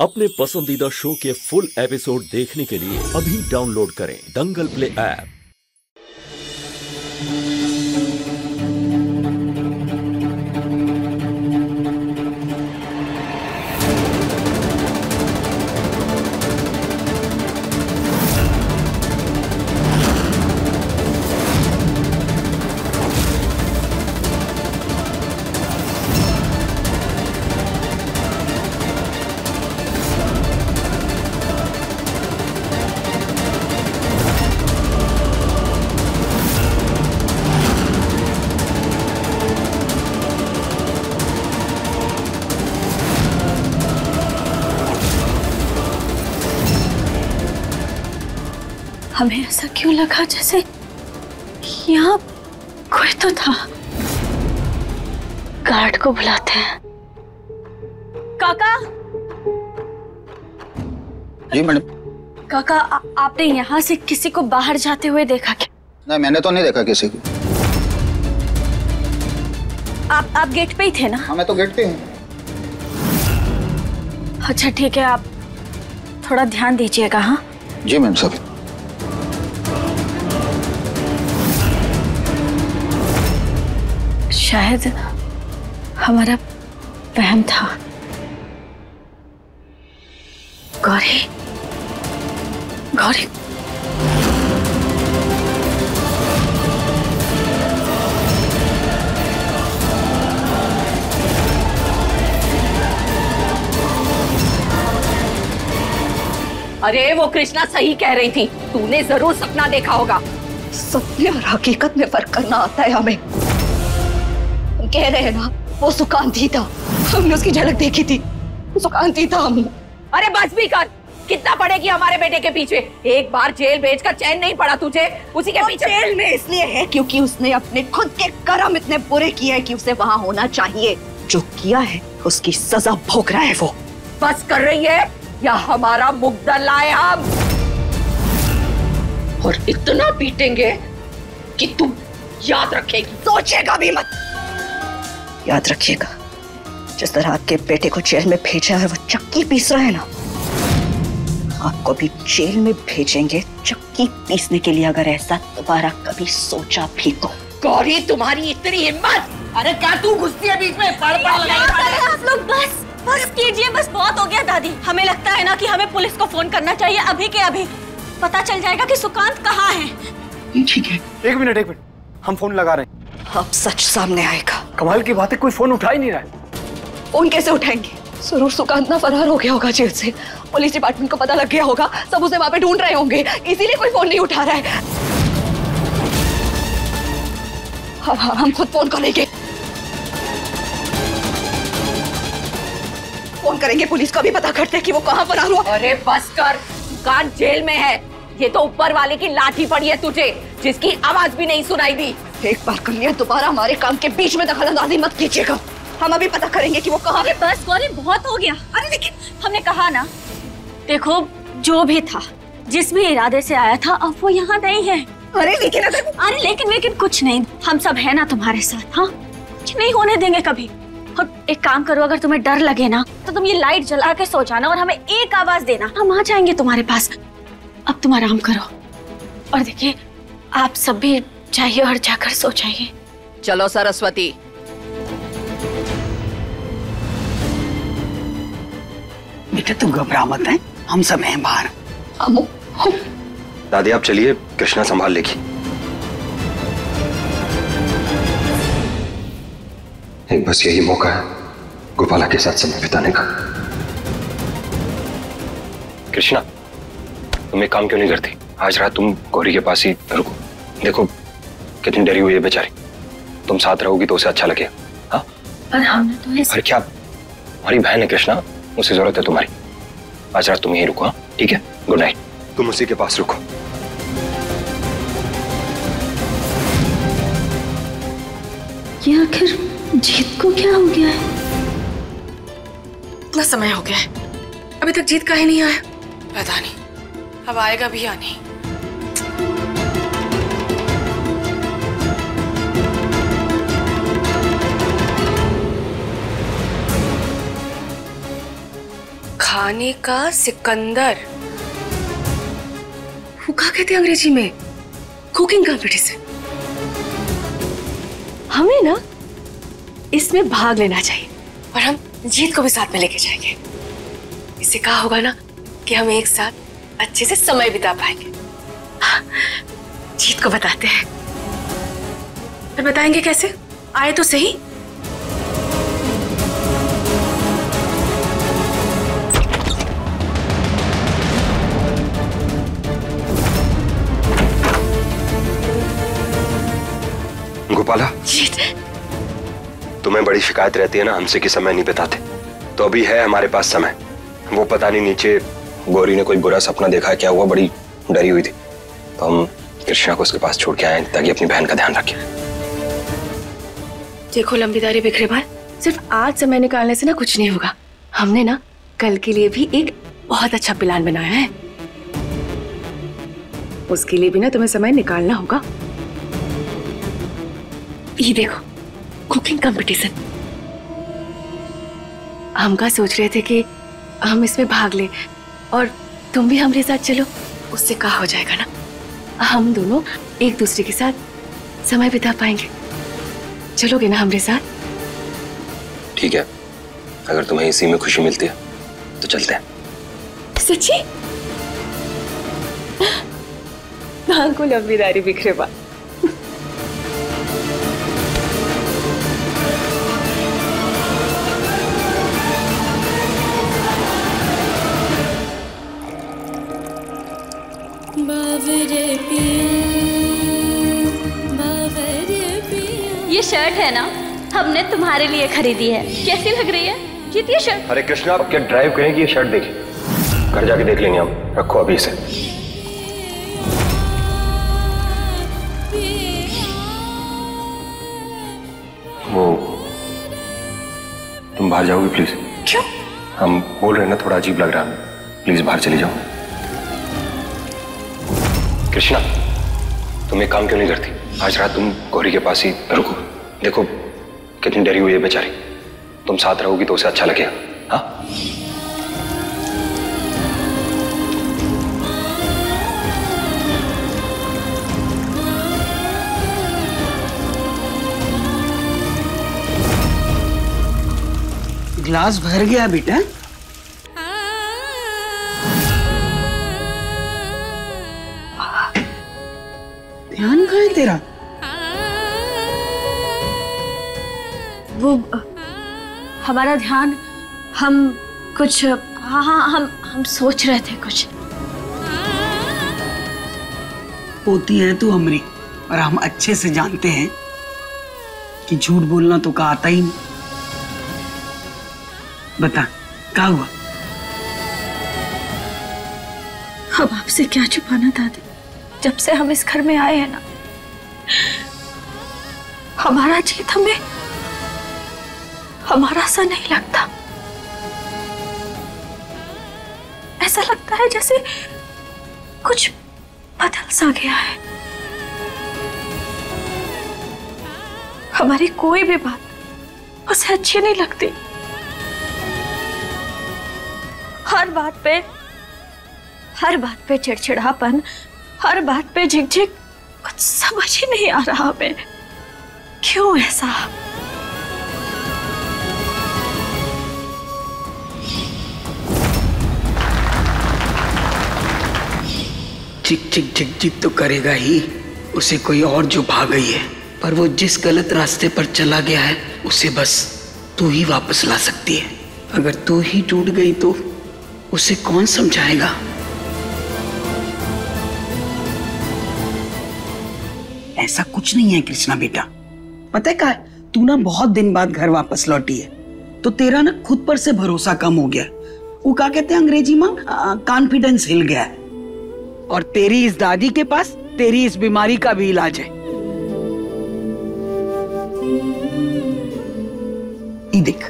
अपने पसंदीदा शो के फुल एपिसोड देखने के लिए अभी डाउनलोड करें दंगल प्ले ऐप। हमें ऐसा क्यों लगा जैसे यहाँ कोई तो था। गार्ड को बुलाते हैं। काका। जी मैडम। काका आपने यहाँ से किसी को बाहर जाते हुए देखा क्या? नहीं, मैंने तो नहीं देखा किसी को। आप गेट पे ही थे ना? हाँ, मैं तो गेट पे हूँ। अच्छा ठीक है, आप थोड़ा ध्यान दीजिएगा। हाँ जी मैम साहब। शायद हमारा वहम था। गौरी, गौरी। अरे वो कृष्णा सही कह रही थी, तूने जरूर सपना देखा होगा। सपने और हकीकत में फर्क करना आता है हमें। कह रहे हैं ना, वो सुकांत ही था। हमने उसकी झलक देखी थी, वो सुकांत ही था। हम अरे बस भी कर, कितना पड़ेगी हमारे बेटे के पीछे? एक बार जेल भेजकर चैन नहीं पड़ा तुझे, उसी के पीछे। जेल में इसलिए है क्योंकि उसने अपने खुद के कर्म इतने बुरे किए कि उसे वहाँ होना चाहिए। जो किया है उसकी सजा भोग रहा है वो। बस कर रही है या हमारा मुकद्दर लाए हम, और इतना पीटेंगे कि तुम याद रखेगी। सोचेगा भी मत। याद रखिएगा, जिस तरह आपके बेटे को जेल में भेजा है वो चक्की पीस रहा है ना, आपको भी जेल में भेजेंगे चक्की पीसने के लिए, अगर ऐसा दोबारा कभी सोचा भी तो। गौरी तुम्हारी इतनी हिम्मत! अरे क्या तू घुसती है बीच में? पड़ आप लोग बस कीजिए, बस बहुत हो गया दादी। हमें लगता है ना कि हमें पुलिस को फोन करना चाहिए अभी के अभी। पता चल जाएगा कि सुकांत कहाँ है। ठीक है। एक मिनट, हम फोन लगा रहे हैं। अब सच सामने आएगा। कमाल की बात है, कोई फोन उठा ही नहीं रहा है। फोन कैसे उठाएंगे? जरूर सुकांत ना फरार हो गया होगा जेल से। पुलिस डिपार्टमेंट को पता लग गया होगा, सब उसे वहां पे ढूंढ रहे होंगे, इसीलिए कोई फोन नहीं उठा रहा है। हम खुद फोन करेंगे। फोन करेंगे पुलिस को, भी पता करते हैं कि वो कहाँ फरार हुआ। अरे बस कर, सुकांत जेल में है। ये तो ऊपर वाले की लाठी पड़ी है तुझे, जिसकी आवाज भी नहीं सुनाई दी। एक बार कर लिया, दोबारा हमारे काम के बीच में दखलंदाजी मत कीजिएगा। हम अभी पता करेंगे कि वो कहाँ है। बस गौरी, बहुत हो गया। अरे लेकिन हमने कहा ना, देखो जो भी था, जिस भी इरादे से आया था, अब वो यहाँ नहीं है। अरे लेकिन कुछ नहीं, हम सब है ना तुम्हारे साथ। हाँ, कुछ नहीं होने देंगे कभी। और एक काम करो, अगर तुम्हें डर लगे ना तो तुम ये लाइट जला के सो जाना और हमें एक आवाज देना, हम आ जाएंगे तुम्हारे पास। अब तुम आराम करो, और देखिए आप सब भी जाइए और जाकर सो जाइए। चलो सरस्वती। बेटा तुम घबरा मत है, हम सब हैं बाहर। दादी आप चलिए, कृष्णा संभाल लेगी। एक बस यही मौका है गोपाला के साथ समय बिताने का। कृष्णा तुम एक काम क्यों नहीं करती? आज रात तुम गौरी के पास ही रुको। देखो कितनी डरी हुई है बेचारी, तुम साथ रहोगी तो उसे अच्छा लगेगा। हाँ पर हमने तो अरे क्या, हमारी बहन है कृष्णा, उसे जरूरत है तुम्हारी। आज रात तुम यहीं रुको। हाँ ठीक है, गुड नाइट। तुम उसी के पास रुको। ये आखिर जीत को क्या हो गया है? इतना समय हो गया है, अभी तक जीत का ही नहीं आया। पता नहीं अब आएगा भी या नहीं। खाने का सिकंदर, वो क्या कहते हैं अंग्रेजी में? Cooking competition. हमें ना इसमें भाग लेना चाहिए और हम जीत को भी साथ में लेके जाएंगे। इससे क्या होगा ना कि हम एक साथ अच्छे से समय बिता पाएंगे। जीत को बताते हैं। और बताएंगे कैसे? आए तो सही। गोपाला, जीत, तुम्हें बड़ी शिकायत रहती है ना हमसे कि समय नहीं बिताते, तो अभी है हमारे पास समय। वो पता नहीं नीचे गौरी ने कोई बुरा सपना देखा है क्या हुआ, बड़ी डरी हुई थी, तो हम कृष्णा को उसके पास छोड़ के आए ताकि अपनी बहन का ध्यान रखे। देखो लंबीदारी बिखरे बाल, सिर्फ आज समय निकालने से ना कुछ नहीं होगा। हमने ना कल के लिए भी एक बहुत अच्छा प्लान बनाया है। उसके लिए भी ना तुम्हें समय निकालना होगा। ये देखो, कुकिंग कंपटीशन। हम का सोच रहे थे कि हम इसमें भाग ले और तुम भी हमारे साथ चलो। उससे क्या हो जाएगा ना, हम दोनों एक दूसरे के साथ समय बिता पाएंगे। चलोगे ना हमारे साथ? ठीक है, अगर तुम्हें इसी में खुशी मिलती है तो चलते हैं। सच्ची? को लंबीदारी बिखरे बाल। ये शर्ट है ना, हमने तुम्हारे लिए खरीदी है। कैसी लग रही है जीत ये शर्ट? अरे कृष्णा, आप क्या ड्राइव करेंगे? ये शर्ट देखिए, घर जाके देख लेंगे हम। रखो अभी इसे। वो तुम बाहर जाओगे प्लीज? क्यों? हम बोल रहे हैं ना, थोड़ा अजीब लग रहा है, प्लीज बाहर चली जाओ। कृष्णा, तुम एक काम क्यों नहीं करती? आज रात तुम गौरी के पास ही रुको। देखो कितनी डरी हुई है बेचारी, तुम साथ रहोगी तो उसे अच्छा लगेगा। हाँ, ग्लास भर गया बेटा। ध्यान कहाँ है तेरा? वो हमारा ध्यान, हम कुछ, हाँ हम सोच रहे थे कुछ। होती है तू हमरी, और हम अच्छे से जानते हैं कि झूठ बोलना तो का आता ही नहीं। बता क्या हुआ? अब आपसे क्या छुपाना दादी, जब से हम इस घर में आए हैं ना, हमारा जीत हमें हमारा सा नहीं लगता। ऐसा लगता है जैसे कुछ बदल सा गया है। हमारी कोई भी बात उसे अच्छी नहीं लगती। हर बात पे चिड़चिड़ापन, हर बात पे झिकझिक, कुछ समझ ही नहीं आ रहा हमें क्यों ऐसा। चिक चिक चिक चिक तो करेगा ही, उसे कोई और जो भाग गई है, पर वो जिस गलत रास्ते पर चला गया है उसे बस तू ही वापस ला सकती है। अगर तू ही टूट गई तो उसे कौन समझाएगा? ऐसा कुछ नहीं है कृष्णा बेटा, पता है क्या, तू ना बहुत दिन बाद घर वापस लौटी है तो तेरा ना खुद पर से भरोसा कम हो गया। वो क्या कहते हैं अंग्रेजी में, कॉन्फिडेंस हिल गया है। और तेरी इस दादी के पास तेरी इस बीमारी का भी इलाज है। ये देख,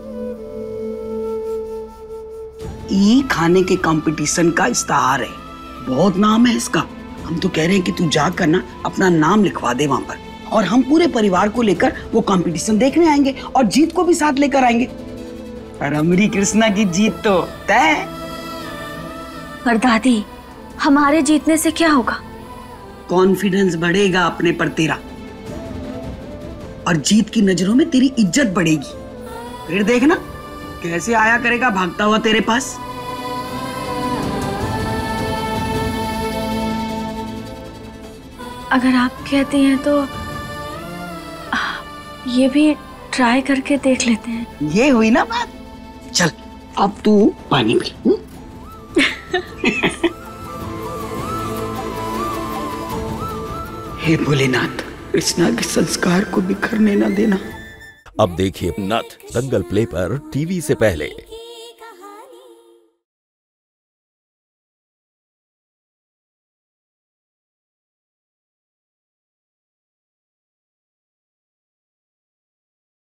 ये खाने के कंपटीशन का इस्तेहार है, बहुत नाम है इसका। हम तो कह रहे हैं कि तू जाकर ना अपना नाम लिखवा दे वहां पर, और हम पूरे परिवार को लेकर वो कंपटीशन देखने आएंगे और जीत को भी साथ लेकर आएंगे। और हमारी कृष्णा की जीत तो तय। पर दादी, हमारे जीतने से क्या होगा? कॉन्फिडेंस बढ़ेगा अपने पर तेरा, और जीत की नजरों में तेरी इज्जत बढ़ेगी। फिर देखना कैसे आया करेगा भागता हुआ तेरे पास। अगर आप कहती हैं तो ये भी ट्राई करके देख लेते हैं। ये हुई ना बात। चल अब तू पानी पी। हे भोलेनाथ, कृष्णा के संस्कार को बिखरने न देना। अब देखिए नथ दंगल प्ले पर टीवी से पहले।